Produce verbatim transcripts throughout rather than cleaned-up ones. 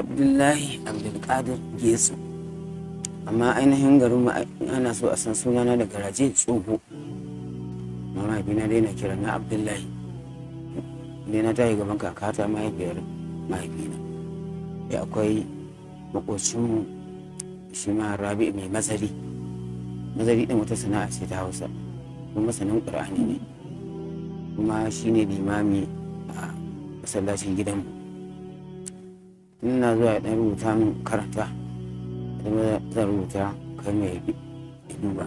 Abdullahi Abdulkadir Getso, amma ainihin garin ana so a san sunana da garaje tsoho. Mahaifina dai na kira na Abdullahi, dai na tayi gaban kakata mahaifiyar mahaifina. Ya akwai makocinmu shi ma Rabi mai mazari. Mazari ɗin wata sana'a ce ta Hausa, kuma masanin Ƙur'ani ne, kuma shi ne limami a masallacin gidanmu. Ina zuwa ɗan rubuta min karanta, idan zan rubuta kai mai duba.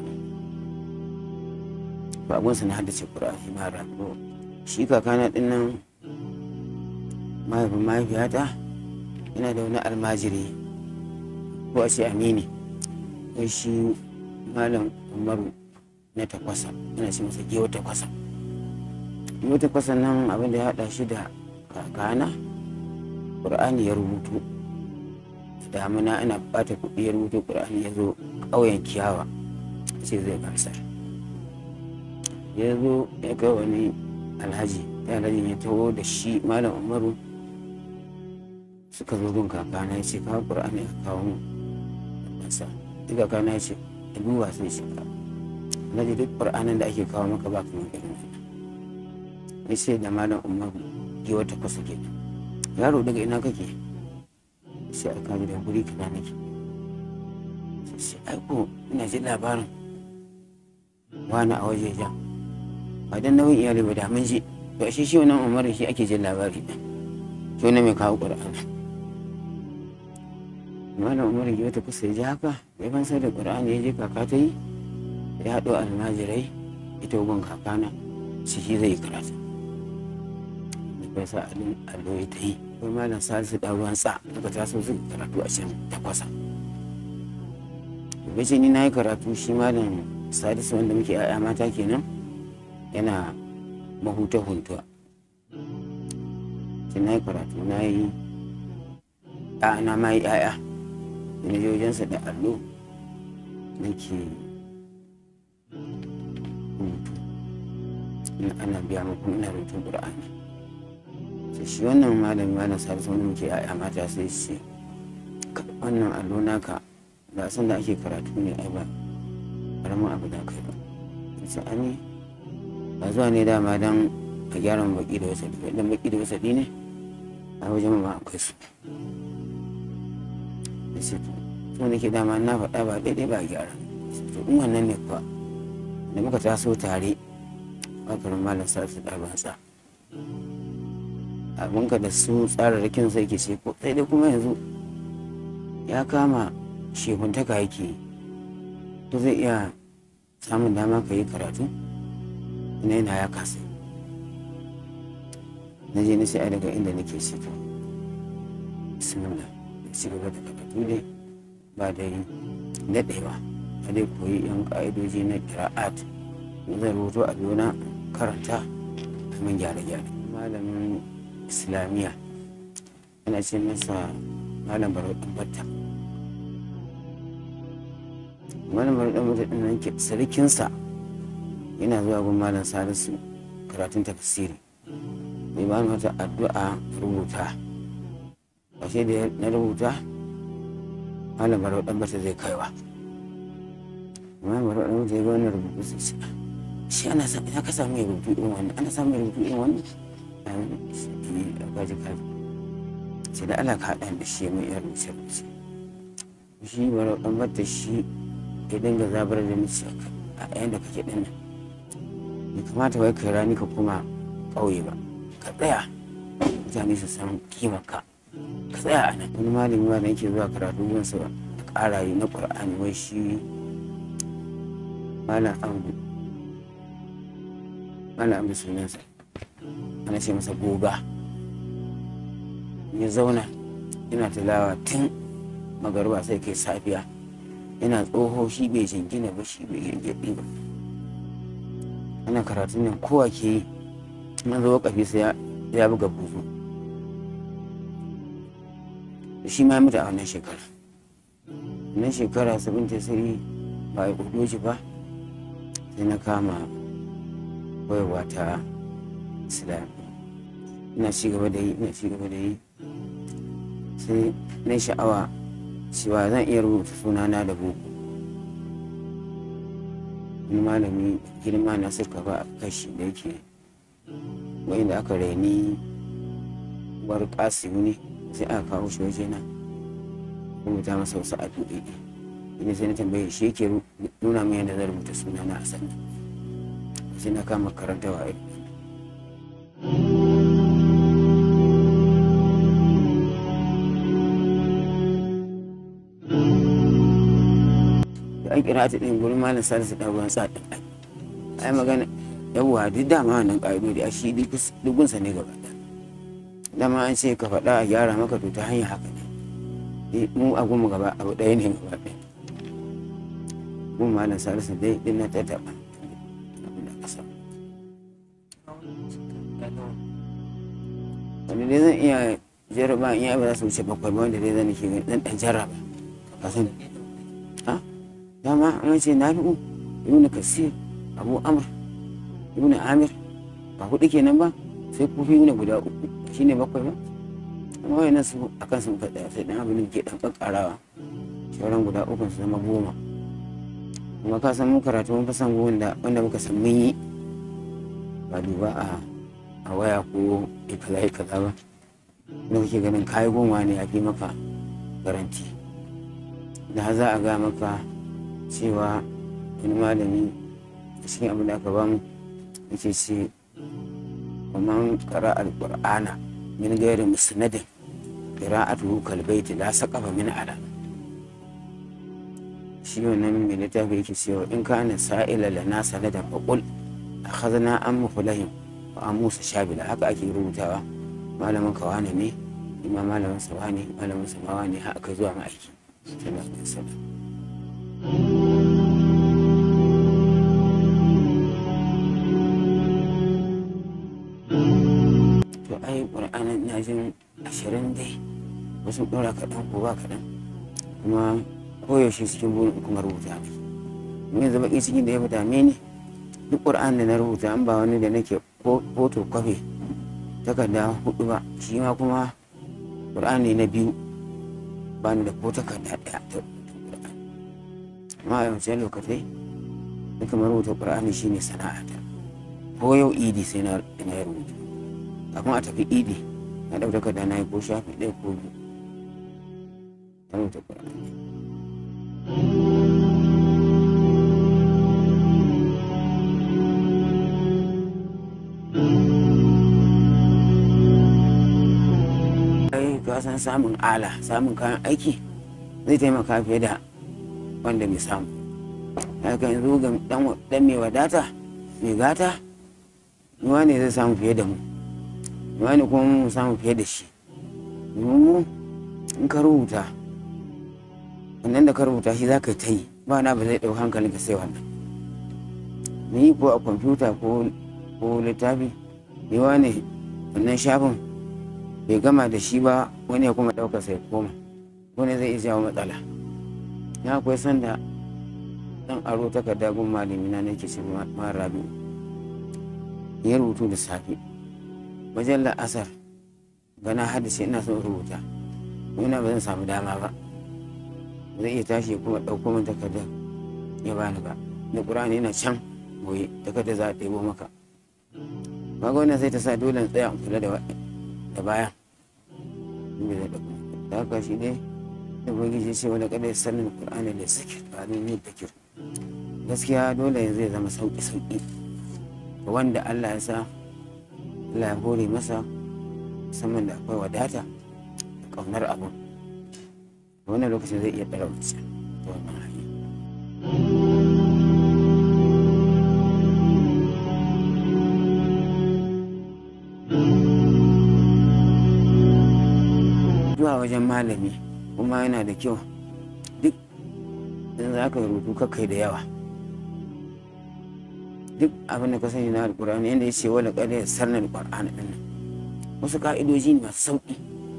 Ba abunsa na haddace Ƙur'ani ma Rabi. Shi kakana ɗin nan mahaifin mahaifiyata yana da wani almajiri ko a ce amini, wai shi Malam Umaru na Takwasa, yana ce masa Gewa Takwasa. Gewa Takwasa nan abin da ya haɗa shi da kakana, Ƙur'ani ya rubutu. Damina ina ɓata kuɗi ya rubutu Ƙur'ani, ya zo ƙauyen Kiyawa ce zai gansar. Ya zo ya kai wani alhaji, ya alhaji ya taho da shi Malam Umaru suka zo gun kakana, ya ce kawo Ƙur'ani a kawo mu gansar. Duk kakana ya ce ya duba sai shi ka alhaji, duk Ƙur'anin da ake kawo maka ba kamar irin wannan. Ya ce da Malam Umaru Gewa Takwasa kenan, yaro daga ina kake? Sai a kaji da guri kaza nake. Sai aiko ina jin labarin wani a waje jan, ba dan nauyin iyali ba da mun je. To shi shi wannan Umaru shi ake jin labari ɗin, shi wannan mai kawo Ƙur'ani. Malam Umaru Gewa Takwasa ya ji haka, ya fansar da Ƙur'ani, ya je kaka ta yi, ya haɗo almajirai ita gun kakana shi shi zai yi karatu. Da bai sa allo ya ta yi, kai Malam Salisu ɗan ruwan tsa daga taso su karatu a can Takwasa. Bace ni na yi karatu, shi Malam Salisu wanda muke ‘ya'ya mata kenan yana mahuta huntuwa. Sai na yi karatu, na yi ‘ya'ya ma yi ‘ya'ya, na je wajensa da allo nake rubutu, ana biya mu kuma ina rubutun Ƙur'ani. Sai shi wannan malami Malam Salisu wanda muke ‘ya'ya mata sai ce wannan allo naka da san da ake karatu ne, ai ba ƙaramin abu da kai ba. Sai ani ba zuwa ne dama don a gyara baki da wasaɗi ba, idan baki da wasaɗi ne a wajen ma akwai su. Sai to to nake dama na faɗa ba daidai ba gyara. To in wannan ne kuwa da muka taso tare ƙafarin Malam Salisu ɗan ruwan abinka da su tsararrakin sai ke ce ko sai dai kuma yanzu ya kama shehuntaka yake, to zai iya samun dama ka yi karatu, ina yana ya kasa. Na je na sai daga inda nake ce to bismillah, ci gaba da karatu dai ba da yi daɗewa, a dai koyi yan ƙa'idoji na ƙira'at, zan rubuto a na karanta a min gyare-gyare. Malamin Islamiyya ana ce masa Malam Barau ɗan Batta. Malam Barau ɗan Batta ɗin nan sarkinsa yana zuwa gun Malam Salisu karatun tafsiri, mai ba mata addu'a rubuta. Ashe da na rubuta Malam Barau ɗan Batta zai kaiwa. Malam Barau ɗan Batta ya ga wannan rubutu sai ce shi ana sa ina ka samu ya rubutu irin wannan, ana samu ya rubutu irin wannan. Kaji kaji sai da Allah ka haɗa da shi mai yar rubuce rubuce. Shi Barau ɗan Batta shi ya dinga zabar da ni a yayin da kake ɗin nan, bai kamata wai kai rani ka kuma ƙauye ba, ka tsaya mutane su san kimarka, ka tsaya a nan. Wani malami ma da yake zuwa karatu gunsa a ƙara yi na Ƙur'ani, wai shi Malam Abdu, Malam Abdu sunansa, ana ce masa Goga. Ya zauna yana tilawa tun magariba sai kai safiya, yana tsoho shi bai jingina ba, shi bai gyangyaɗi ba. Ana karatun nan kowa ke yi, na zo kafi sai ya buga buzu. Shi ma mutu a wannan shekara. Wannan shekara sabin tasiri ba a yi ƙudoji ba, sai na kama koyarwa ta Islam. Ina ci gaba da yi, ina ci gaba da yi. sai na sha'awa cewa zan iya rubuta sunana da boko. wani malami girma na suka ba a kashi da yake wa'inda aka raini war kasimu ne, sai aka kawo shi waje na rubuta masa wasu addu'o'i. ina sai na tambaye shi yake nuna min yadda zan rubuta sunana a sannan, sai na kama karantawa a an kira ta ɗin gurin malam salisu ɗan ruwan sa ɗin ai magana yawwa duk dama wannan ƙa'idodi a shi dugunsa ne gaba ɗaya. Dama an ce ka faɗa a gyara maka to ta hanyar haka ne, mu a gunmu gaba abu ɗaya ne gaba ɗaya. gun malam salisu dai ɗin na tattaɓa abin da ka samu. wanda dai zan iya jarraba in yi ba za su wuce bakwai ba, wanda dai zan ke zan ɗan jarraba ka sani. dama an ce na fi'u ibn kasir abu amr ibn amir ba hudu kenan ba, sai kufi ne guda uku shine bakwai ba. amma wayannan su akan su muka tsaya, sai dan abin da ke dan kakkarawa sauran guda uku su zama goma. kuma ka san mun karatu mun fasan wanda wanda muka san mun yi ba duba a a waya ko kaza kaza ba, da kake ganin kai goma ne a fi maka garanti. da za a ga maka cewa wani malami a cikin abin da aka ba mu yake ce ومن قرأ القرآن من غير مسند قراءته كالبيت لا سقف من على. shi wannan mai littafi yake cewa in kana sa'ila lana sanadan faqul akhadna an muflahim wa an musa shabila. haka ake rubutawa, malamin kawana ne ima malamin sawa ne malamin samawa ne haka zuwa ma'aiki sallallahu alaihi wasallam. to ai ƙur'anin na jin ashirin dai, wasu ɗora kaɗan ko ba kaɗan, kuma koyaushe cikin burin kuma rubuta ne. mun yanzu baƙin cikin da ya fita mini duk ƙur'an da na rubuta an ba wani da nake foto kwafe takarda hudu ba, shi ma kuma ƙur'ani na biyu ba ni da ko takarda ɗaya ta rubuta ƙur'ani. amma a yawancin lokacin duka marubuta ƙur'ani shine sana'ata. ko yau idi sai na yi rubutu, kafin a tafi idi na ɗau takarda na yi ko shafi ɗaya ko biyu na rubuta ƙur'ani. ka san samun ala samun kayan aiki zai taimaka fiye da wanda bai samu. haka yanzu ga dan mai wadata mai gata nuwa ne zai samu fiye da mu, nuwa ne kuma mu samu fiye da shi. mu in ka rubuta wannan da ka rubuta shi za ka ta yi ba na ba zai ɗau hankalin ka sai wannan. ni ko a kwamfuta ko littafi yawa ne wannan shafin bai gama da shi ba, wani ya kuma ɗauka sai koma, wani zai iya jawo matsala. ya akwai sanda ɗan aro takarda gun malami na nake ce ma rabi ya rubutu da safe wajen la'asar gana hadisi ina son rubuta, wani ba zan samu dama ba, zai iya tashi kuma ɗauko min takardar ya bani ba, da ƙur'ani yana can goye takardar za a ɗebo maka. ba ga wannan sai ta sa dole in tsaya in kula da baya inda zai ɗauko da haka shi ne da ubangiji ce wani kada ya sanin ƙur'ani da zikir ba zai yi fikir. gaskiya dole zai zama sauƙi sauƙi ga wanda Allah ya sa Allah ya hore masa, musamman da akwai wadata da ƙaunar abu, wannan lokacin zai iya ɗara wuce ta wannan hanya. zuwa wajen malami kuma yana da kyau duk in za ka rubutu kakai da yawa. duk abin da ka sani na alƙur'ani yadda ya ce wani ƙarya ya sarna alƙur'ani ɗin nan wasu ƙa'idoji ne masu sauƙi.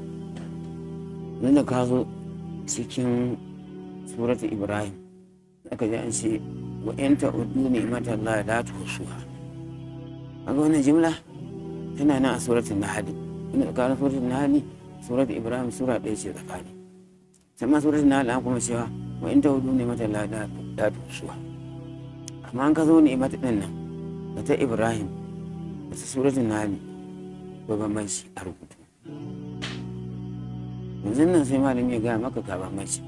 da ka zo cikin suratu ibrahim aka ji an ce wa in ta'uddu ni'mata Allah la tuhsuha. kaga wannan jimla tana nan a suratul nahl. ina ƙarar suratul nahl surat Ibrahim sura ɗaya ce tsakani. Sama surat Nahl an kuma cewa wa in tawdu ne mata lada da tusuwa. Amma an ka zo ne mata ɗin nan da ta Ibrahim da ta surat Nahl ko bambanci a rubutu. Yanzu nan sai malami ya gaya maka ga bambanci.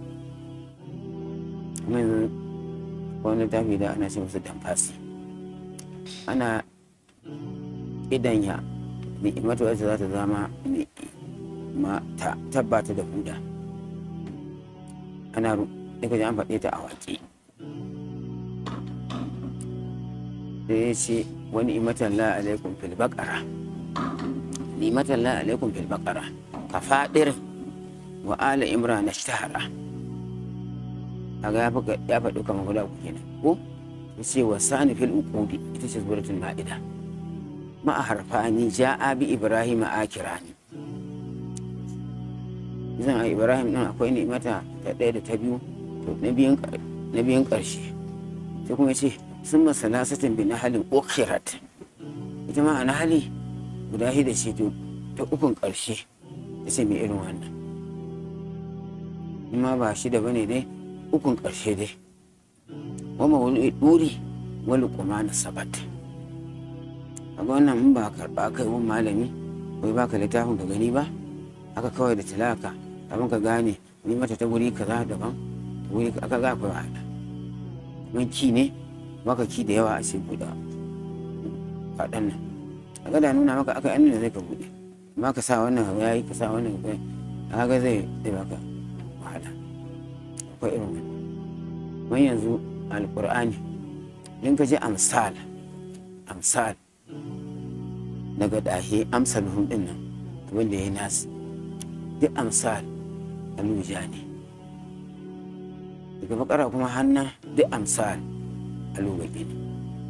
Kuma yanzu wani tafi da ana ce musu damfasi. Ana idanya ni'imatu wacce za ta zama ma ta tabbata da huda. Ana daga an faɗe ta a waƙe. Da ya ce wani imatan la alaikum fil baqara. Ni'imatan la alaikum fil baqara. Ka faɗir wa ala imran ashtahara. Kaga ya faɗi kamar guda uku kenan ko ya ce wa sani fil uqudi ita ce suratul ma'ida. Ma'a harfani ja'a bi ibrahim akirani. Zan a Ibrahim ɗin akwai ni'imata ta ɗaya da ta biyu to na biyun ƙarshe sai kuma ce sun masalasatin bi nahalin ukhirat ita ma a nahali guda shida ce to ta ukun ƙarshe ta ce mai irin wannan ma ba shida bane dai ukun ƙarshe dai wama wani ɗuri wani kuma na sabat a wannan in ba karɓa aka yi wani malami bai baka littafin ka gani ba haka kawai da tilaka abin ka gane ni mata ta wuri kaza daban ta wuri aka ga akwai wahala man ki ne maka ki da yawa a ce buɗa faɗan nan a ga da nuna maka aka yanni da zai ka buɗe amma ka sa wannan ya yi ka sa wannan kai a ga zai zai baka wahala akwai irin wannan man yanzu alƙur'ani in ka ji amsal amsal daga ɗahe amsal ɗin nan abin da ya yi nasu duk amsal aluja ne daga bakara kuma hannu duk amsal alubaki ne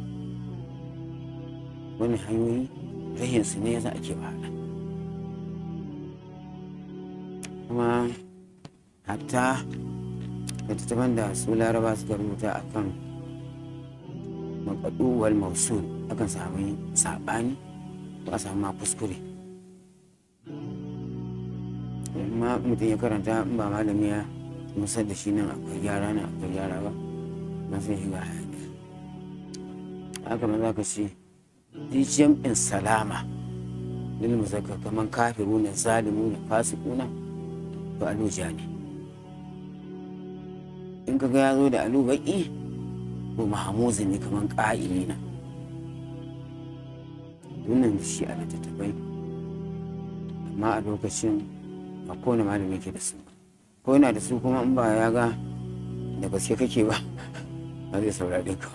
wani hanyoyi rahinsu ne yasa ake wahala kuma hatta littattafan da su laraba suka rubuta akan makaɗuwar mausul akan sami saɓani ko a samu ma kuskure amma mutum ya karanta in ba malami ya musar da shi nan akwai gyara nan akwai gyara ba na sai shiga hayaniya haka ma za ka ce dijiyam in salama lil muzakkar kaman kafiru na zalimu na fasikuna to aluja ne in ka ga ya zo da alu baki ko mahamuzi ne kaman ƙa'imi na wannan da shi a littattafai amma a lokacin ba kowane malami ke da su ko yana da su kuma in ba ya ga da gaske kake ba ba zai saurare ka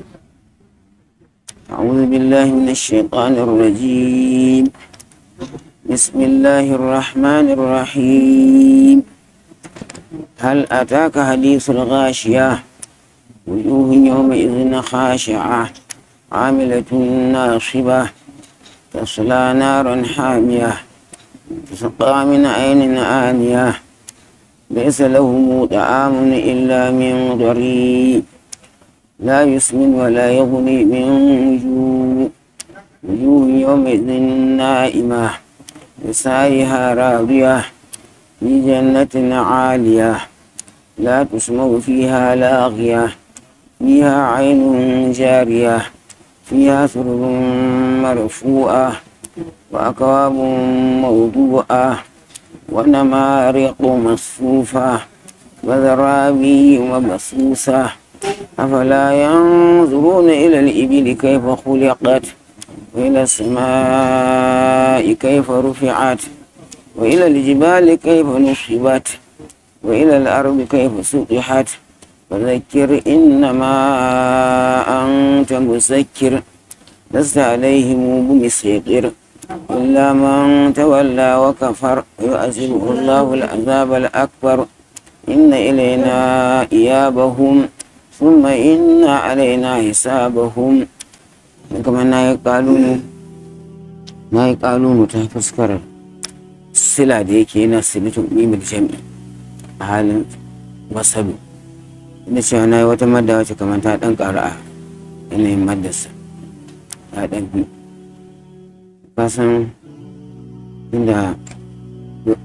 أعوذ بالله من الشيطان الرجيم بسم الله الرحمن الرحيم هل أتاك حديث الغاشية وجوه يومئذ خاشعة عاملة ناصبة تصلى نارا حامية تسقى من عين آنية ليس لهم طعام إلا من ضريع لا يسمن ولا يغني من جوع وجوه يومئذ نائمة لسعيها راضية في جنة عالية لا تسمع فيها لاغية فيها عين جارية فيها سرر مرفوعة وأكواب موضوعة ونمارق مصفوفة وزرابي مبثوثة أفلا ينظرون إلى الإبل كيف خلقت وإلى السماء كيف رفعت وإلى الجبال كيف نصبت وإلى الأرض كيف سطحت فذكر إنما أنت مسكر لست عليهم بمسيطر إلا من تولى وكفر يعذبه الله العذاب الأكبر إن إلينا إيابهم ثم إن علينا حسابهم كما يقالون ما يقالون تفسكر sila da yake yana silitun mimil jami'i a halin wasalu inda cewa na yi wata madda wacce kamar ta ɗan ƙaru a yanayin maddarsa ta ɗan fi kasan inda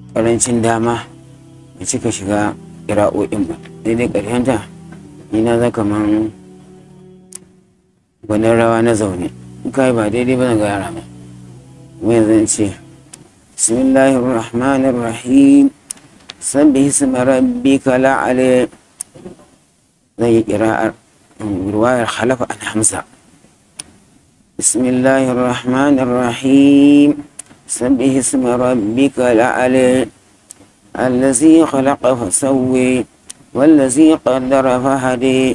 ƙarancin dama ya cika shiga ƙira'o'in ba, daidai ƙarshenta ni na za kaman gwanin rawa na zaune in kai ba daidai ba na ga yara ba. Kuma yanzu in ce bismillahir rahmanir rahim sabbi isma rabbika la'ala, zan yi ƙira'ar ruwayar khalafa an hamza. bismillahir rahmanir rahim sabbi isma rabbika la'ala allazi khalaqa fasawwa wallazi qaddara fahada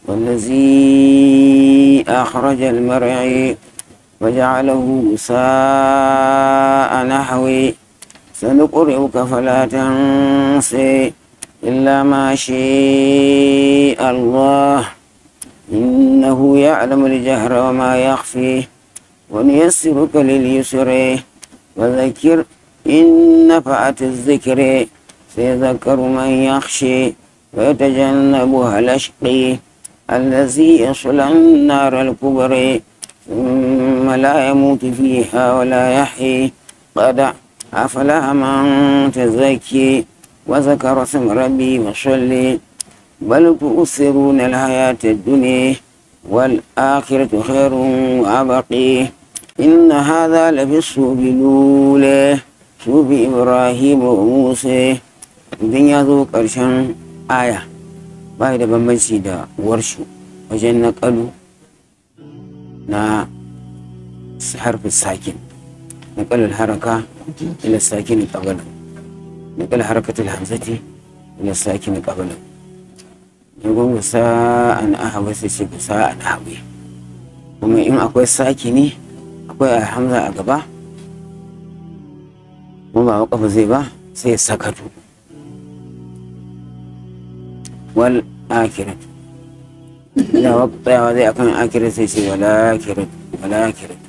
wallazi akhraja al-mar'a وجعله غثاء نحوه سنقرئك فلا تنسى إلا ما شاء الله إنه يعلم الجهر وما يخفي ونيسرك لليسر وذكر إن نفعت الذكر سيذكر من يخشى ويتجنبها الأشقي الذي يصلى النار الكبرى ثم لا يموت فيها ولا يحيي قد أفلح من تزكي وذكر اسم ربي وصلي بل تؤثرون الحياة الدنيا والآخرة خير وأبقي إن هذا لفي الصحف الأولى صحف إبراهيم وموسى. الدنيا ذو ƙarshen aya ba da bambanci da warshu wajen naƙalu na harfin sakin, naƙal haraka ila sakin qabla, naƙal harakatul hamzati ila sakin qabla. Yagon sa'an ahwa sai ce sa'an ahwi, kuma in akwai sakini akwai hamza a gaba kuma ba waƙafa zai ba sai sakatu. Wal akhirat ina tsayawa zai akan akirat sai ce wala akirat wala akirat